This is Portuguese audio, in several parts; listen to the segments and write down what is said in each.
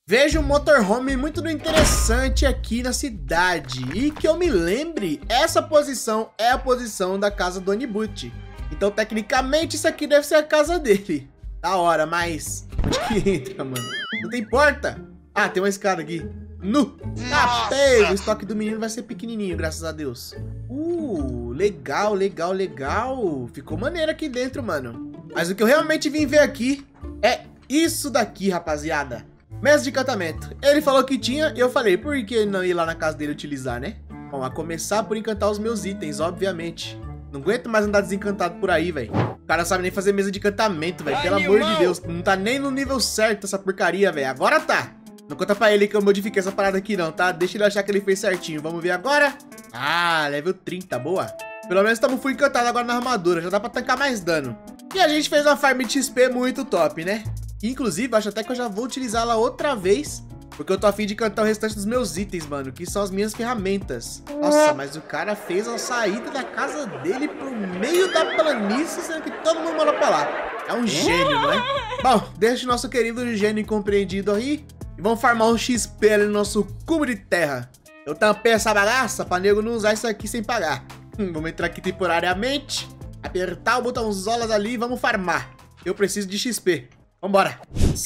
Vejo um motorhome muito interessante aqui na cidade. E que eu me lembre, essa posição é a posição da casa do Onibuti. Então, tecnicamente, isso aqui deve ser a casa dele. Da hora, mas... onde que entra, mano? Não tem porta? Ah, tem uma escada aqui. Nu! Tá pego! O estoque do menino vai ser pequenininho, graças a Deus. Legal, legal, legal. Ficou maneiro aqui dentro, mano. Mas o que eu realmente vim ver aqui é isso daqui, rapaziada. Mesa de encantamento. Ele falou que tinha e eu falei, por que não ir lá na casa dele utilizar, né? Bom, a começar por encantar os meus itens, obviamente. Não aguento mais andar desencantado por aí, velho. O cara sabe nem fazer mesa de encantamento, velho. Pelo amor de Deus. Não tá nem no nível certo essa porcaria, velho. Agora tá. Não conta pra ele que eu modifiquei essa parada aqui, não, tá? Deixa ele achar que ele fez certinho. Vamos ver agora. Ah, level 30, boa. Pelo menos estamos full encantado agora na armadura. Já dá pra tancar mais dano. E a gente fez uma farm de XP muito top, né? Inclusive, acho até que eu já vou utilizá-la outra vez. Porque eu tô a fim de cantar o restante dos meus itens, mano. Que são as minhas ferramentas. Nossa, mas o cara fez a saída da casa dele pro meio da planície, sendo que todo mundo mora pra lá. É um gênio, não é? Bom, deixa o nosso querido gênio incompreendido aí. E vamos farmar um XP ali no nosso cubo de terra. Eu tampei essa bagaça pra nego não usar isso aqui sem pagar. Vamos entrar aqui temporariamente. Apertar o botãozolas ali e vamos farmar. Eu preciso de XP. Vambora.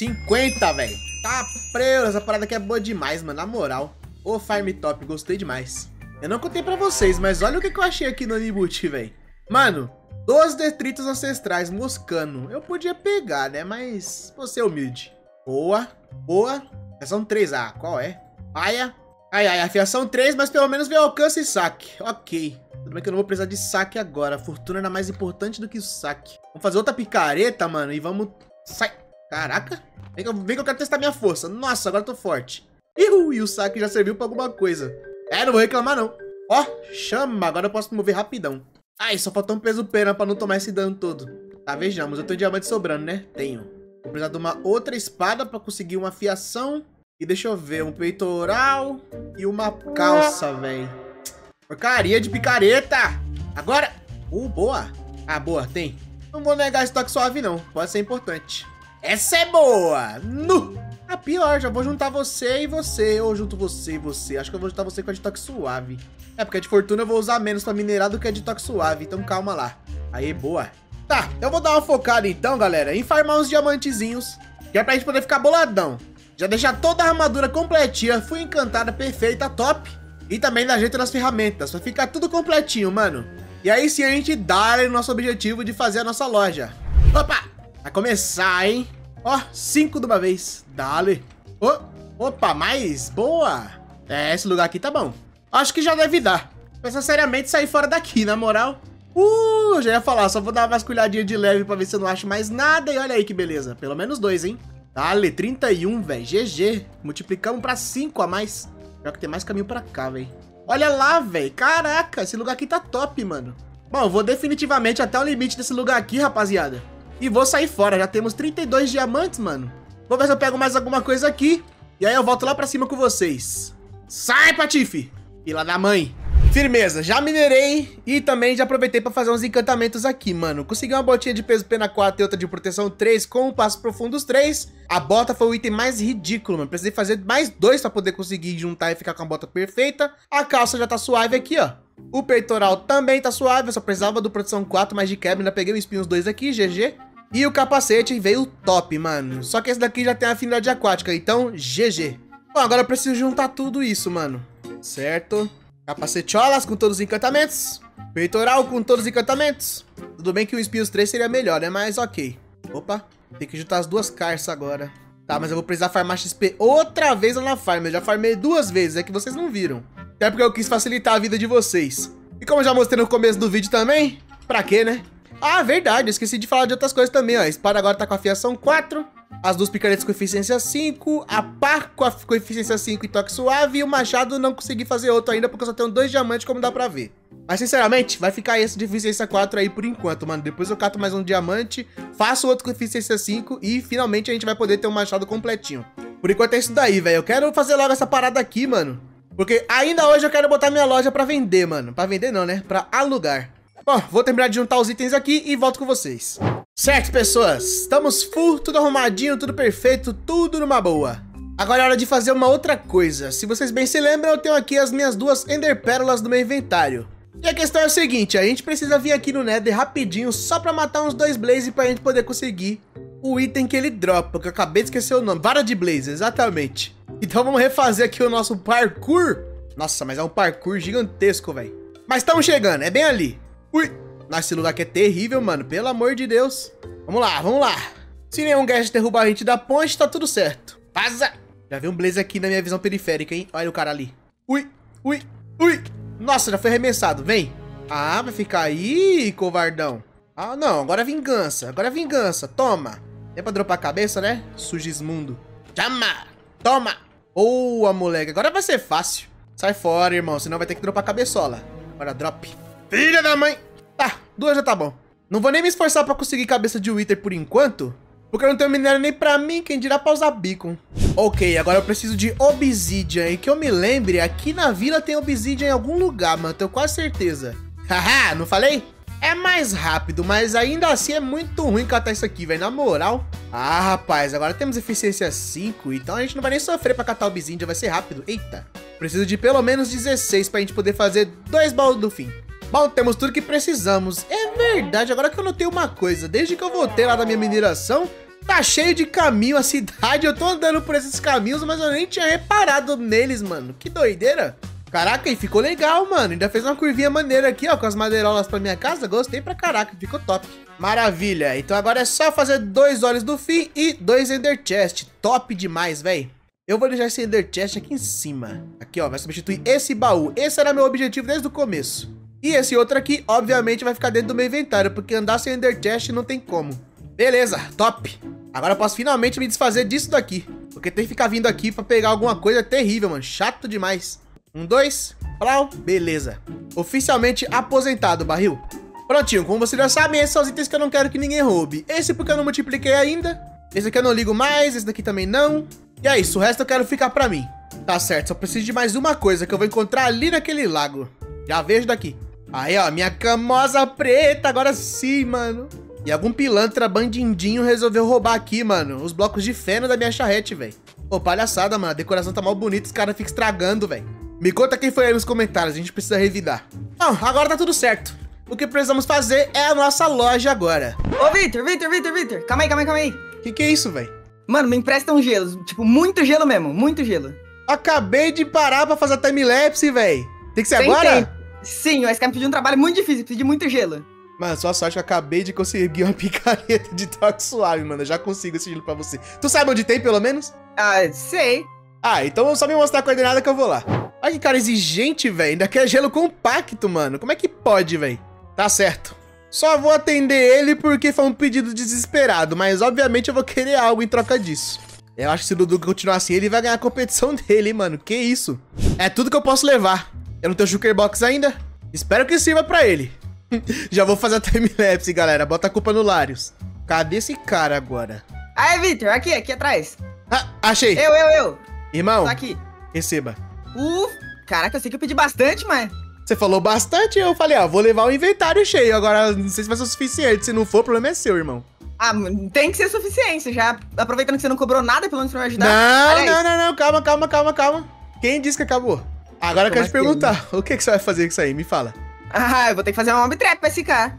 50, velho. Tá preu, essa parada aqui é boa demais, mano. Na moral. Ô, farm top, gostei demais. Eu não contei pra vocês, mas olha o que eu achei aqui no Onibuti, velho. Mano, 12 detritos ancestrais moscando. Eu podia pegar, né? Mas vou ser humilde. Boa, boa. Afiação 3, ah, qual é? Paia. Ai, afiação 3, mas pelo menos veio alcance e saque. Ok. Tudo bem que eu não vou precisar de saque agora. A fortuna era mais importante do que o saque. Vamos fazer outra picareta, mano, e vamos... Sai. Caraca. Vem que eu quero testar minha força. Nossa, agora eu tô forte. E o saque já serviu pra alguma coisa. É, não vou reclamar, não. Ó, chama. Agora eu posso me mover rapidão. Ai, só faltou um peso pena pra não tomar esse dano todo. Tá, vejamos. Eu tenho diamante sobrando, né? Tenho. Vou precisar de uma outra espada pra conseguir uma afiação. E deixa eu ver, um peitoral e uma calça, velho. Porcaria de picareta. Agora. Boa. Ah, boa, tem. Não vou negar estoque suave, não. Pode ser importante. Essa é boa. Nu. Ah, pior, já vou juntar você e você. Ou junto você e você. Acho que eu vou juntar você com a de toque suave. É, porque a de fortuna eu vou usar menos pra minerar do que a de toque suave. Então calma lá. Aí, boa. Tá, eu vou dar uma focada então, galera, em farmar uns diamantezinhos. Que é pra gente poder ficar boladão. Já deixar toda a armadura completinha, full encantada, perfeita, top. E também dá jeito nas ferramentas, pra ficar tudo completinho, mano. E aí sim a gente dá o nosso objetivo de fazer a nossa loja. Opa! Vai começar, hein? Ó, 5 de uma vez. Dale. Opa, mais boa. É, esse lugar aqui tá bom. Acho que já deve dar. Pensa seriamente sair fora daqui, na moral. Eu já ia falar, só vou dar uma vasculhadinha de leve pra ver se eu não acho mais nada. E olha aí que beleza. Pelo menos 2, hein? Dale, 31, velho. GG. Multiplicamos pra 5 a mais. Pior que tem mais caminho pra cá, velho. Olha lá, velho. Caraca, esse lugar aqui tá top, mano. Bom, eu vou definitivamente até o limite desse lugar aqui, rapaziada. E vou sair fora. Já temos 32 diamantes, mano. Vou ver se eu pego mais alguma coisa aqui. E aí eu volto lá pra cima com vocês. Sai, Patife! Fila da mãe. Firmeza, já minerei e também já aproveitei pra fazer uns encantamentos aqui, mano. Consegui uma botinha de peso pena 4 e outra de proteção 3 com o passo profundos 3. A bota foi o item mais ridículo, mano. Precisei fazer mais 2 pra poder conseguir juntar e ficar com a bota perfeita. A calça já tá suave aqui, ó. O peitoral também tá suave, eu só precisava do proteção 4, mas de quebra ainda peguei o espinhos 2 aqui, GG. E o capacete veio top, mano. Só que esse daqui já tem afinidade aquática, então GG. Bom, agora eu preciso juntar tudo isso, mano. Certo. Capaceteolas com todos os encantamentos. Peitoral com todos os encantamentos. Tudo bem que o espinhos 3 seria melhor, né? Mas ok. Opa, tem que juntar as duas carças agora. Tá, mas eu vou precisar farmar XP outra vez lá na farm. Eu já farmei 2 vezes, é que vocês não viram. Até porque eu quis facilitar a vida de vocês. E como eu já mostrei no começo do vídeo também, pra quê, né? Ah, verdade, eu esqueci de falar de outras coisas também, ó. A espada agora tá com afiação 4. As duas picaretas com eficiência 5. A pá com eficiência 5 e toque suave. E o machado não consegui fazer outro ainda porque eu só tenho 2 diamantes, como dá pra ver. Mas sinceramente, vai ficar esse de eficiência 4 aí por enquanto, mano. Depois eu cato mais um diamante, faço outro com eficiência 5 e finalmente a gente vai poder ter um machado completinho. Por enquanto é isso daí, velho. Eu quero fazer logo essa parada aqui, mano. Porque ainda hoje eu quero botar minha loja pra vender, mano. Pra vender não, né? Pra alugar. Bom, vou terminar de juntar os itens aqui e volto com vocês. Certo, pessoas, estamos full, tudo arrumadinho, tudo perfeito, tudo numa boa. Agora é hora de fazer uma outra coisa. Se vocês bem se lembram, eu tenho aqui as minhas 2 Ender Pérolas no meu inventário. E a questão é o seguinte, a gente precisa vir aqui no Nether rapidinho, só pra matar uns 2 Blaze pra gente poder conseguir o item que ele dropa, que eu acabei de esquecer o nome. Vara de Blaze, exatamente. Então vamos refazer aqui o nosso parkour. Nossa, mas é um parkour gigantesco, velho. Mas estamos chegando, é bem ali. Ui, nossa, esse lugar aqui é terrível, mano, pelo amor de Deus. Vamos lá, vamos lá. Se nenhum guest derrubar a gente da ponte, tá tudo certo. Vaza! Já vi um Blaze aqui na minha visão periférica, hein? Olha o cara ali. Ui, ui, ui. Nossa, já foi arremessado, vem. Ah, vai ficar aí, covardão. Ah, não, agora é vingança. Agora é vingança, toma. É pra dropar a cabeça, né? Sugismundo. Chama! Toma! Boa, moleque. Agora vai ser fácil. Sai fora, irmão, senão vai ter que dropar a cabeçola. Agora drop. Filha da mãe! Tá, 2 já tá bom. Não vou nem me esforçar pra conseguir cabeça de Wither por enquanto, porque eu não tenho minério nem pra mim, quem dirá pra usar beacon. Ok, agora eu preciso de obsidian. E que eu me lembre, aqui na vila tem obsidian em algum lugar, mano. Tenho quase certeza. Haha, não falei? É mais rápido, mas ainda assim é muito ruim catar isso aqui, velho. Na moral. Ah, rapaz, agora temos eficiência 5, então a gente não vai nem sofrer pra catar obsidian, vai ser rápido. Eita. Preciso de pelo menos 16 pra gente poder fazer 2 baús do fim. Bom, temos tudo que precisamos. É verdade, agora que eu notei uma coisa. Desde que eu voltei lá da minha mineração, tá cheio de caminho a cidade. Eu tô andando por esses caminhos, mas eu nem tinha reparado neles, mano. Que doideira. Caraca, e ficou legal, mano. Ainda fez uma curvinha maneira aqui, ó, com as madeirolas pra minha casa. Gostei pra caraca, ficou top. Maravilha. Então agora é só fazer 2 olhos do fim e 2 Ender Chest. Top demais, velho. Eu vou deixar esse Ender Chest aqui em cima. Aqui, ó, vai substituir esse baú. Esse era meu objetivo desde o começo. E esse outro aqui, obviamente, vai ficar dentro do meu inventário, porque andar sem Ender Chest não tem como. Beleza, top. Agora eu posso finalmente me desfazer disso daqui, porque tem que ficar vindo aqui pra pegar alguma coisa terrível, mano. Chato demais. 1, 2, plau, beleza. Oficialmente aposentado, barril. Prontinho, como vocês já sabem, esses são os itens que eu não quero que ninguém roube. Esse porque eu não multipliquei ainda. Esse aqui eu não ligo mais, esse daqui também não. E é isso, o resto eu quero ficar pra mim. Tá certo, só preciso de mais uma coisa que eu vou encontrar ali naquele lago. Já vejo daqui. Aí, ó, minha camosa preta, agora sim, mano. E algum pilantra bandindinho resolveu roubar aqui, mano, os blocos de feno da minha charrete, velho. Pô, palhaçada, mano, a decoração tá mal bonita, os caras ficam estragando, velho. Me conta quem foi aí nos comentários, a gente precisa revidar. Não, agora tá tudo certo. O que precisamos fazer é a nossa loja agora. Ô, Victor, calma aí. Que é isso, velho? Mano, me empresta um gelo, tipo, muito gelo mesmo, muito gelo. Acabei de parar pra fazer a timelapse, velho. Tem que ser Sem agora? tempo. Sim, o Sky me pediu um trabalho muito difícil, pedi muito gelo. Mano, sua sorte que eu acabei de conseguir uma picareta de toque suave, mano. Eu já consigo esse gelo pra você. Tu sabe onde tem, pelo menos? Ah, sei. Ah, então só me mostrar a coordenada que eu vou lá. Olha que cara exigente, velho. Ainda quer gelo compacto, mano. Como é que pode, velho? Tá certo. Só vou atender ele porque foi um pedido desesperado. Mas, obviamente, eu vou querer algo em troca disso. Eu acho que se o Dudu continuar assim, ele vai ganhar a competição dele, hein, mano. Que isso? É tudo que eu posso levar. Eu não tenho Shulker Box ainda. Espero que sirva pra ele. Já vou fazer a timelapse, galera. Bota a culpa no Larios. Cadê esse cara agora? Aí, Victor, aqui atrás. Ah, achei. Eu. Irmão, Tá aqui. receba. Caraca, eu sei que eu pedi bastante, mas... Você falou bastante, eu falei, ó, vou levar o inventário cheio. Agora, não sei se vai ser o suficiente. Se não for, o problema é seu, irmão. Ah, tem que ser suficiência. Já aproveitando que você não cobrou nada, pelo menos pra me ajudar. Não. Calma. Quem disse que acabou? Agora eu quero te perguntar, o que você vai fazer com isso aí? Me fala. Ah, eu vou ter que fazer uma mob trap pra esse cara.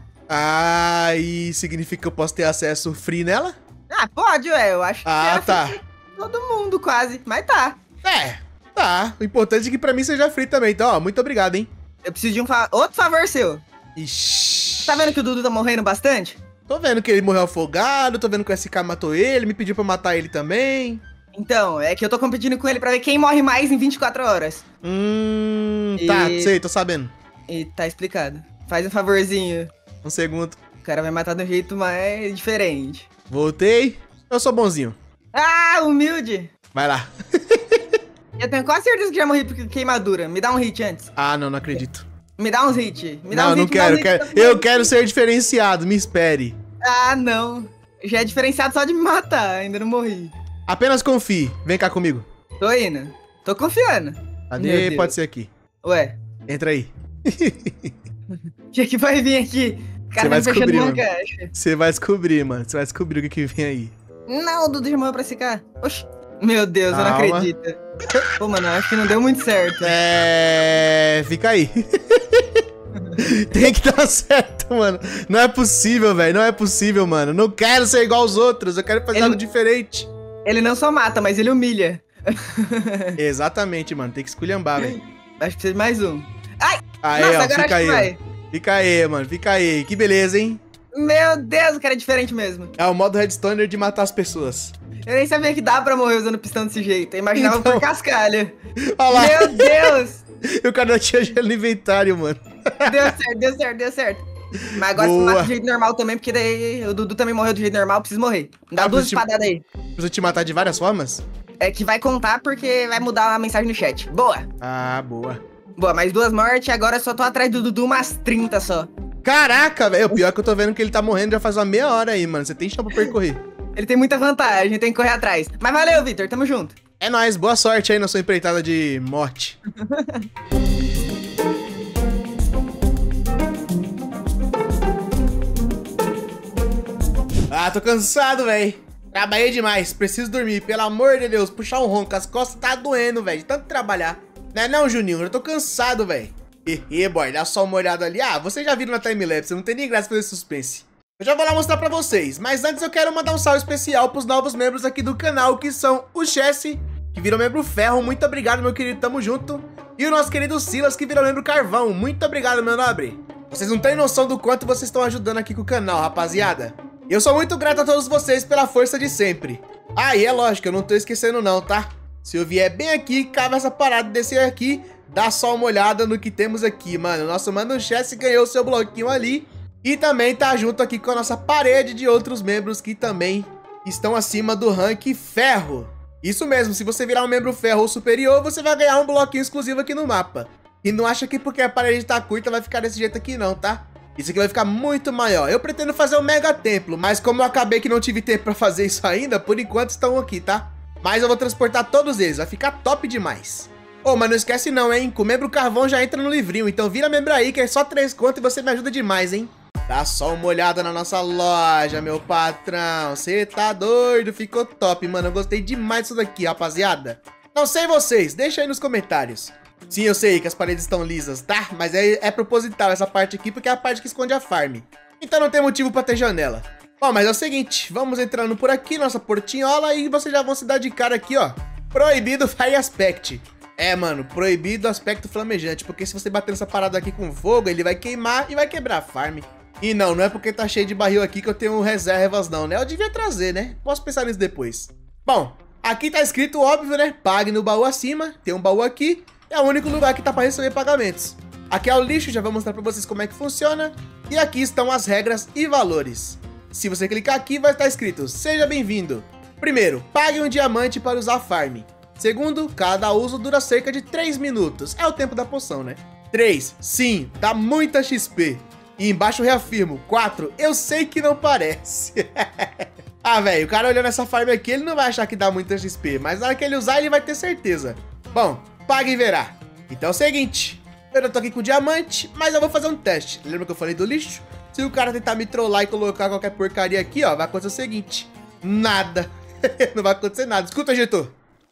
Ah, e significa que eu posso ter acesso free nela? Ah, pode, ué. Eu acho que Ah, tá. Todo mundo, quase. Mas tá. É, tá. O importante é que pra mim seja free também. Então, ó, muito obrigado, hein? Eu preciso de outro favor seu. Ixi. Tá vendo que o Dudu tá morrendo bastante? Tô vendo que ele morreu afogado, tô vendo que o SK matou ele, me pediu pra matar ele também. Então, é que eu tô competindo com ele pra ver quem morre mais em 24 horas. Tá, sei, tô sabendo. E tá explicado. Faz um favorzinho. Um segundo. O cara vai matar de um jeito mais diferente. Voltei. Eu sou bonzinho. Ah, humilde. Vai lá. Eu tenho quase certeza que já morri por queimadura. Me dá um hit antes. Ah, não acredito. Me dá uns hits. Não quero. Eu quero ser diferenciado, me espere. Ah, não. Já é diferenciado só de me matar, ainda não morri. Apenas confie. Vem cá comigo. Tô indo. Tô confiando. Cadê? Pode ser aqui. Ué. Entra aí. O que vai vir aqui? O cara vai fechando uma caixa. Você vai descobrir, mano. Você vai descobrir o que vem aí. Não, o Dudu já morreu pra esse cara. Oxi. Meu Deus, eu não acredito. Pô, mano, acho que não deu muito certo. Fica aí. Tem que dar certo, mano. Não é possível, velho. Não é possível, mano. Não quero ser igual aos outros. Eu quero fazer algo diferente. Ele não só mata, mas ele humilha. Exatamente, mano. Tem que esculhambar, velho. Acho que precisa de mais um. Ai! Aí, nossa, ó, agora fica acho aí, que vai. Fica aí, mano. Fica aí. Que beleza, hein? Meu Deus, o cara é diferente mesmo. É o modo Redstoner de matar as pessoas. Eu nem sabia que dá pra morrer usando pistão desse jeito. Eu imaginava por cascalho. Olha lá. Meu Deus! O cara não tinha gelo no inventário, mano. Deu certo. Mas agora você mata do jeito normal também, porque daí o Dudu também morreu do jeito normal, eu preciso morrer. Dá duas espadadas aí. Preciso te matar de várias formas? É que vai contar porque vai mudar a mensagem no chat. Boa. Ah, boa. Boa, mais 2 mortes, agora eu só tô atrás do Dudu umas 30 só. Caraca, velho. O pior é que eu tô vendo que ele tá morrendo já faz uma meia hora aí, mano. Você tem chão pra percorrer. Ele tem muita vantagem, tem que correr atrás. Mas valeu, Vitor, tamo junto. É nóis, boa sorte aí na sua empreitada de morte. Ah, tô cansado, velho. Trabalhei demais, preciso dormir, pelo amor de Deus. Puxar um ronco, as costas tá doendo, velho, de tanto trabalhar. Não, Juninho, eu tô cansado, velho. Boy, dá só uma olhada ali. Ah, vocês já viram na timelapse, não tem nem graça fazer suspense. Eu já vou lá mostrar pra vocês, mas antes eu quero mandar um salve especial pros novos membros aqui do canal, que são o Chesse, que virou membro ferro, muito obrigado, meu querido, tamo junto. E o nosso querido Silas, que virou membro carvão, muito obrigado, meu nobre. Vocês não têm noção do quanto vocês estão ajudando aqui com o canal, rapaziada. Eu sou muito grato a todos vocês pela força de sempre. Ah, e é lógico, eu não tô esquecendo não, tá? Se eu vier bem aqui, cava essa parada, descer aqui, dá só uma olhada no que temos aqui, mano. Nosso mano Chesse ganhou seu bloquinho ali. E também tá junto aqui com a nossa parede de outros membros que também estão acima do rank ferro. Isso mesmo, se você virar um membro ferro ou superior, você vai ganhar um bloquinho exclusivo aqui no mapa. E não acha que porque a parede tá curta vai ficar desse jeito aqui não, tá? Isso aqui vai ficar muito maior. Eu pretendo fazer um mega templo, mas como eu acabei que não tive tempo pra fazer isso ainda, por enquanto estão aqui, tá? Mas eu vou transportar todos eles, vai ficar top demais. Ô, mas não esquece não, hein? Com o membro carvão já entra no livrinho, então vira membro aí que é só 3 conto e você me ajuda demais, hein? Dá só uma olhada na nossa loja, meu patrão. Você tá doido, ficou top, mano. Eu gostei demais disso daqui, rapaziada. Não sei vocês, deixa aí nos comentários. Sim, eu sei que as paredes estão lisas, tá? Mas é proposital essa parte aqui, porque é a parte que esconde a farm. Então não tem motivo pra ter janela. Bom, mas é o seguinte, vamos entrando por aqui, nossa portinhola, e vocês já vão se dar de cara aqui, ó. Proibido Fire Aspect. É, mano, proibido aspecto flamejante, porque se você bater nessa parada aqui com fogo, ele vai queimar e vai quebrar a farm. E não é porque tá cheio de barril aqui que eu tenho reservas não, né? Eu devia trazer, né? Posso pensar nisso depois. Bom, aqui tá escrito óbvio, né? Pague no baú acima, tem um baú aqui. É o único lugar que tá para receber pagamentos. Aqui é o lixo, já vou mostrar para vocês como é que funciona. E aqui estão as regras e valores. Se você clicar aqui, vai estar escrito: seja bem-vindo. Primeiro, pague um diamante para usar a farm. Segundo, cada uso dura cerca de 3 minutos. É o tempo da poção, né? 3, sim, dá muita XP. E embaixo reafirmo. 4, eu sei que não parece. Ah, velho, o cara olhando essa farm aqui, ele não vai achar que dá muita XP. Mas na hora que ele usar, ele vai ter certeza. Bom, pague e verá. Então é o seguinte, eu já tô aqui com o diamante, mas eu vou fazer um teste. Lembra que eu falei do lixo? Se o cara tentar me trollar e colocar qualquer porcaria aqui, ó, vai acontecer o seguinte: nada. Não vai acontecer nada. Escuta, Getor.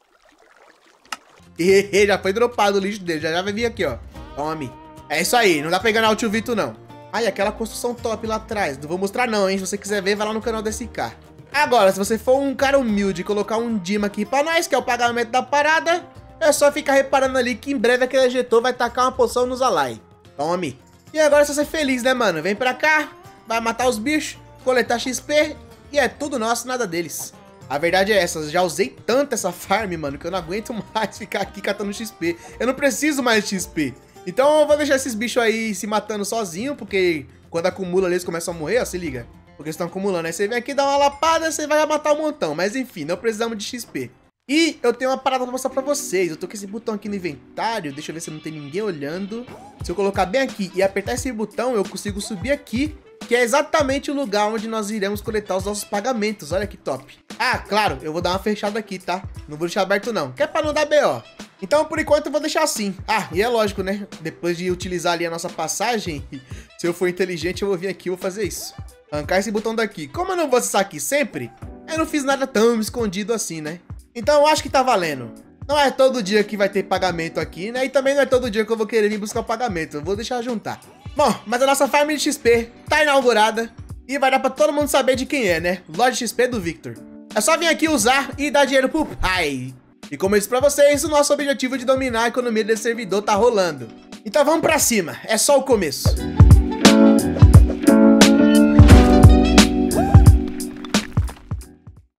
Já foi dropado o lixo dele, já vai vir aqui, ó. Tome. É isso aí, não dá pra enganar o tio Vitor, não. Ai, aquela construção top lá atrás. Não vou mostrar não, hein. Se você quiser ver, vai lá no canal desse cara. Agora, se você for um cara humilde e colocar um Dima aqui pra nós, que é o pagamento da parada, é só ficar reparando ali que em breve aquele ejetor vai tacar uma poção no Zalai. Tome. E agora é só ser feliz, né, mano? Vem pra cá, vai matar os bichos, coletar XP e é tudo nosso, nada deles. A verdade é essa, já usei tanto essa farm, mano, que eu não aguento mais ficar aqui catando XP. Eu não preciso mais de XP. Então eu vou deixar esses bichos aí se matando sozinho, porque quando acumula eles começam a morrer, ó, se liga. Porque eles estão acumulando, aí você vem aqui, dá uma lapada, você vai matar um montão. Mas enfim, não precisamos de XP. E eu tenho uma parada pra mostrar pra vocês. Eu tô com esse botão aqui no inventário, deixa eu ver se não tem ninguém olhando. Se eu colocar bem aqui e apertar esse botão, eu consigo subir aqui, que é exatamente o lugar onde nós iremos coletar os nossos pagamentos. Olha que top. Ah, claro, eu vou dar uma fechada aqui, tá? Não vou deixar aberto não, que é pra não dar BO. Então, por enquanto, eu vou deixar assim. Ah, e é lógico, né? Depois de utilizar ali a nossa passagem, se eu for inteligente, eu vou vir aqui e vou fazer isso. Arrancar esse botão daqui. Como eu não vou acessar aqui sempre, eu não fiz nada tão escondido assim, né? Então eu acho que tá valendo. Não é todo dia que vai ter pagamento aqui, né? E também não é todo dia que eu vou querer vir buscar o pagamento. Eu vou deixar juntar. Bom, mas a nossa farm de XP tá inaugurada. E vai dar pra todo mundo saber de quem é, né? Loja XP do Victor. É só vir aqui usar e dar dinheiro pro pai. E como eu disse pra vocês, o nosso objetivo de dominar a economia desse servidor tá rolando. Então vamos pra cima, é só o começo.